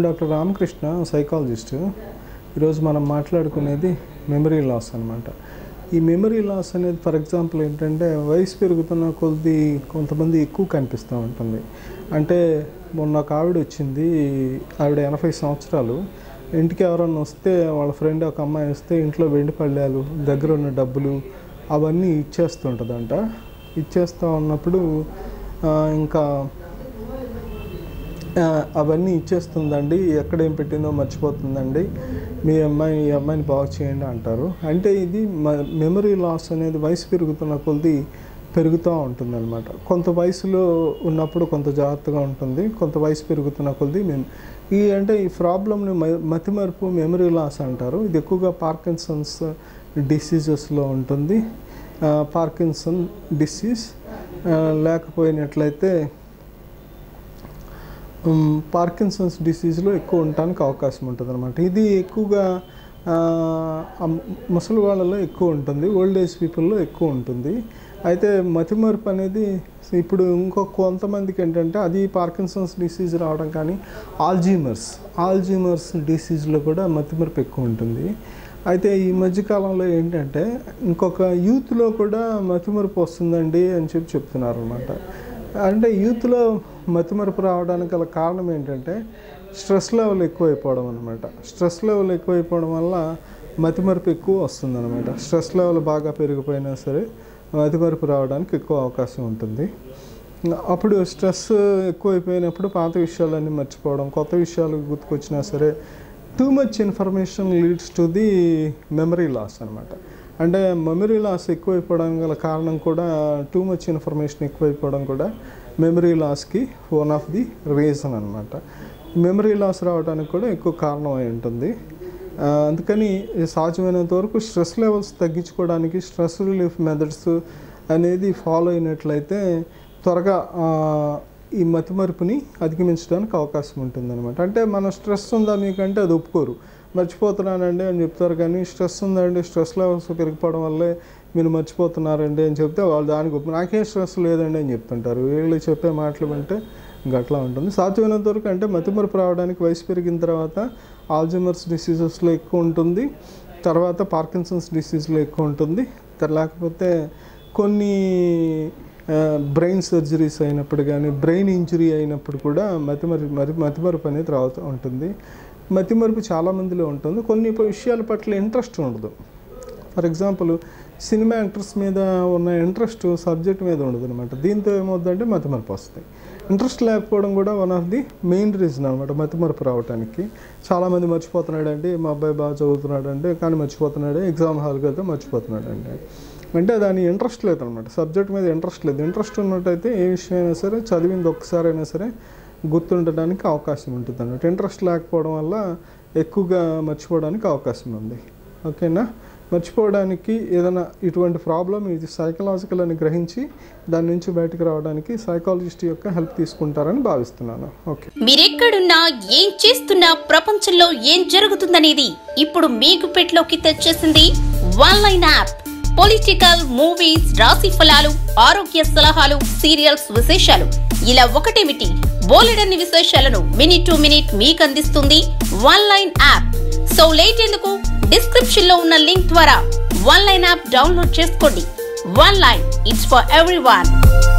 Doctor Ramakrishna, psychologist. ఈరోజు మనం మాట్లాడుకునేది మెమరీ లాస్ అనమాట. ఈ మెమరీ లాస్ అనేది ఫర్ ఎగ్జాంపుల్ ఏంటంటే వయసు పెరుగుతున్న కొద్ది కొంతమంది ఎక్కువ కనిపిస్తూ ఉంటుంది. అంటే మొన్న ఒక ఆవిడ వచ్చింది, ఆవిడ 80 సంవత్సరాలు. ఇంటికి ఎవరన్నా వస్తే వాళ్ళ ఫ్రెండ్ ఒక అమ్మాయి వస్తే ఇంట్లో వెండి పళ్ళాలు, దగ్గర ఉన్న డబ్బులు అవన్నీ ఇచ్చేస్తుంటుందంట. ఇచ్చేస్తూ ఉన్నప్పుడు ఇంకా అవన్నీ ఇచ్చేస్తుందండి, ఎక్కడేం పెట్టిందో మర్చిపోతుందండి, ఈ అమ్మాయిని బాగు చేయండి అంటారు. అంటే ఇది మెమరీ లాస్ అనేది వయసు పెరుగుతున్న కొద్ది పెరుగుతూ ఉంటుందన్నమాట. కొంత వయసులో ఉన్నప్పుడు కొంత జాగ్రత్తగా ఉంటుంది, కొంత వయసు పెరుగుతున్న కొద్ది ఈ ప్రాబ్లమ్ని మతిమరుపు మెమరీ లాస్ అంటారు. ఇది ఎక్కువగా పార్కిన్సన్స్ డిసీజెస్లో ఉంటుంది. పార్కిన్సన్ డిసీజ్ లేకపోయినట్లయితే పార్కిన్సన్స్ డిసీజ్లో ఎక్కువ ఉండటానికి అవకాశం ఉంటుంది అనమాట. ఇది ఎక్కువగా ముసలి వాళ్ళలో ఎక్కువ ఉంటుంది, ఓల్డ్ ఏజ్ పీపుల్లో ఎక్కువ ఉంటుంది. అయితే మతిమరుపు అనేది ఇప్పుడు కొంతమందికి ఏంటంటే అది పార్కిన్సన్స్ డిసీజ్ రావడం, కానీ ఆల్జీమర్స్ డిసీజ్లో కూడా మతిమరుపు ఎక్కువ ఉంటుంది. అయితే ఈ మధ్యకాలంలో ఏంటంటే ఇంకొక యూత్లో కూడా మతిమరుపు వస్తుందండి అని చెప్తున్నారు అనమాట. అంటే యూత్లో మతిమరుపు రావడానికి గల కారణం ఏంటంటే స్ట్రెస్ లెవెల్ ఎక్కువైపోవడం అనమాట. స్ట్రెస్ లెవెల్ ఎక్కువైపోవడం వల్ల మతిమరుపు ఎక్కువ వస్తుంది అనమాట. స్ట్రెస్ లెవెల్ బాగా పెరిగిపోయినా సరే మతిమరుపు రావడానికి ఎక్కువ అవకాశం ఉంటుంది. అప్పుడు స్ట్రెస్ ఎక్కువైపోయినప్పుడు పాత విషయాలన్నీ మర్చిపోవడం, కొత్త విషయాలు గుర్తుకొచ్చినా సరే too much information leads to the memory loss అనమాట. అంటే మెమరీ లాస్ ఎక్కువైపోవడానికి గల కారణం కూడా టూ మచ్ ఇన్ఫర్మేషన్ ఎక్కువైపోవడం కూడా మెమరీ లాస్కి వన్ ఆఫ్ ది రీజన్ అనమాట. మెమరీ లాస్ రావడానికి కూడా ఎక్కువ కారణం అయి ఉంటుంది. అందుకని సాధ్యమైనంత వరకు స్ట్రెస్ లెవెల్స్ తగ్గించుకోవడానికి స్ట్రెస్ రిలీఫ్ మెథడ్స్ అనేది ఫాలో అయినట్లయితే త్వరగా ఈ మతిమరుపుని అధిగమించడానికి అవకాశం ఉంటుందన్నమాట. అంటే మన స్ట్రెస్ ఉందా మీకంటే అది ఒప్పుకోరు, మర్చిపోతున్నానండి అని చెప్తారు. కానీ స్ట్రెస్ ఉందండి, స్ట్రెస్ లెవెల్స్ పెరిగిపోవడం వల్లే మీరు మర్చిపోతున్నారండి అని చెప్తే వాళ్ళు దానికి నాకేం స్ట్రెస్ లేదండి అని చెప్తుంటారు. వీళ్ళు చెప్పే మాటలు అంటే గట్లా ఉంటుంది. సాధ్యమైనంత వరకు అంటే మతిమరుపు రావడానికి వయసు పెరిగిన తర్వాత ఆల్జీమర్స్ డిసీజెస్లో ఎక్కువ ఉంటుంది, తర్వాత పార్కిన్సన్స్ డిసీజ్లో ఎక్కువ ఉంటుంది. లేకపోతే కొన్ని బ్రెయిన్ సర్జరీస్ అయినప్పుడు కానీ బ్రెయిన్ ఇంజరీ అయినప్పుడు కూడా మతిమరుపు అనేది రావుతూ ఉంటుంది. మతిమరుపు చాలామందిలో ఉంటుంది. కొన్ని విషయాల పట్ల ఇంట్రెస్ట్ ఉండదు. ఫర్ ఎగ్జాంపుల్ సినిమా యాక్టర్స్ మీద ఉన్న ఇంట్రెస్ట్ సబ్జెక్ట్ మీద ఉండదు అనమాట. దీంతో ఏమవుతుందంటే మతిమరుపు వస్తాయి. ఇంట్రెస్ట్ లేకపోవడం కూడా one of the main reason అనమాట మతిమరుపు రావడానికి. చాలామంది మర్చిపోతున్నాడండి, మా అబ్బాయి బాగా చదువుతున్నాడండి కానీ మర్చిపోతున్నాడు, ఎగ్జామ్ హాల్కి వెళ్తే మర్చిపోతున్నాడండి. అంటే దాని ఇంట్రెస్ట్ లేదనమాట, సబ్జెక్ట్ మీద ఇంట్రెస్ట్ లేదు. ఇంట్రెస్ట్ ఉన్నట్టయితే ఏ విషయం అయినా సరే చదివింది ఒక్కసారి అయినా సరే గుర్తుండడానికి అవకాశం ఉంటుంది అన్నమాట. ఇంట్రెస్ట్ లేకపోవడం వల్ల ఎక్కువగా మర్చిపోవడానికి అవకాశం ఉంది. ఓకేనా? మర్చిపోవడానికి ఏదైనా ఇటువంటి ప్రాబ్లం ఇది సైకలాజికల్ అని గ్రహించి దాని నుంచి బయటకు రావడానికి సైకాలజిస్ట్ యొక్క హెల్ప్ తీసుకుంటారని భావిస్తున్నాను. ఓకే, మీరెక్కడున్నా ఏం చేస్తున్నా ప్రపంచంలో ఏం జరుగుతుందనేది ఇప్పుడు మీకు పెట్లోకి తెచ్చేసింది one line app. Political, movies, రాశి ఫలాలు, ఆరోగ్య సలహాలు, సీరియల్స్ విశేషాలు ఇలా ఒకటేమిటి బోలెడన్ని విశేషాలను మినిట్ టు మినిట్ మీకు అందిస్తుంది one line app. So late ఎందుకు, డిస్క్రిప్షన్ లో ఉన్న లింక్ ద్వారా వన్ లైన్ యాప్ డౌన్లోడ్ చేసుకోండి. One line, it's for everyone.